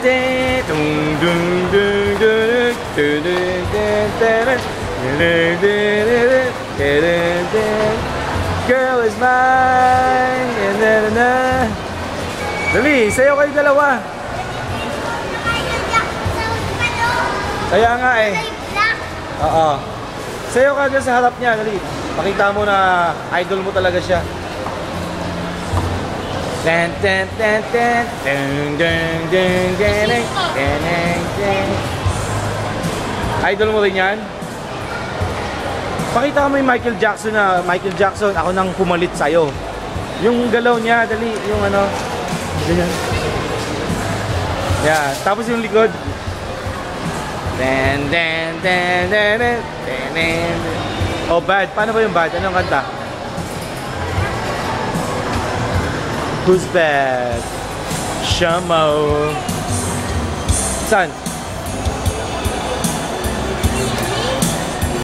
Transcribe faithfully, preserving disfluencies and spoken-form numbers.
Dung dung dung dung dung. Girl is mine. Dali, sayo kayo dalawa. Kaya nga eh. Oo. Sayo ka dyan sa harap niya, dali. Pakita mo na idol mo talaga siya. Ten ten ten ten ding ding ding ding ding ding. Idol mo rin yan? Pakita mo yung Michael Jackson na Michael Jackson, ako nang pumalit sa'yo. Yung galaw niya, dali, yung ano. Ganyan. Yeah, tapos yung likod. Den den den den den den. Oh, bad. Paano ba yung bad? Anong kanta? Who's bad? Shamo. San?